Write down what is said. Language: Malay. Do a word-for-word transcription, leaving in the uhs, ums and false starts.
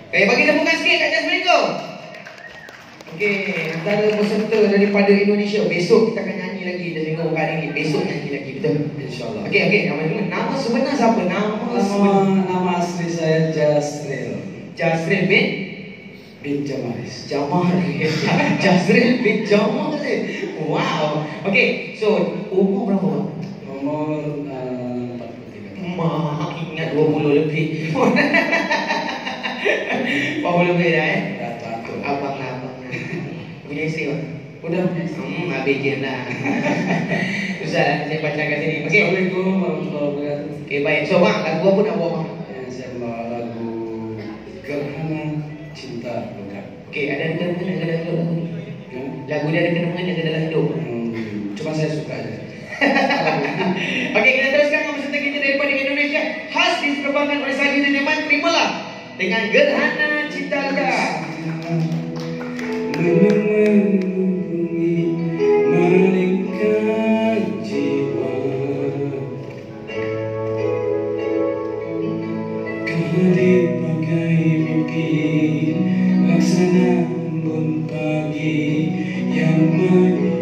Okay, bagi tepukan sikit kat Jasmine tu. Okay, antara peserta daripada Indonesia. Besok kita akan nyanyi lagi. Dah tengok kali ni. Besok nyanyi lagi, betul? InsyaAllah. Okay, okay. Nama, nama sebenar siapa? Nama, Nama, sebenar. nama asli saya Jasril. Jasril bin Bin Jamaris. Jamaris. Jasril bin Jamaris. Wow. Okay, so umur berapa? Umur uh, empat puluh tiga. Mak ingat dua puluh lebih. empat puluh lebih dah eh. Dah takut. Abang lah, abang lah. Punya isteri kan? Udah. Hmm, habis je lah. Susah saya baca kat sini. Okay. Assalamualaikum warahmatullahi wabarakatuh. Okay, baik. So bang, lagu apa nak bawa bang? Ya, saya bawa lagu Gerhana Cinta Bukan. Okay, ada ada kena mengena dalam hidup lagu ni? Hmm? Lagu dia ada kena mengena ke dalam hidup? Hmm, cuma saya suka aja. Okey, kita teruskan dengan peserta kita daripada Indonesia. Khas diterbangkan oleh Sajid dan Yaman. Terimalah dengan Gerhana Cinta Luka. Menunggu malaikat jiwa, khadir bagai mimpi, laksana embun pagi yang menyinari.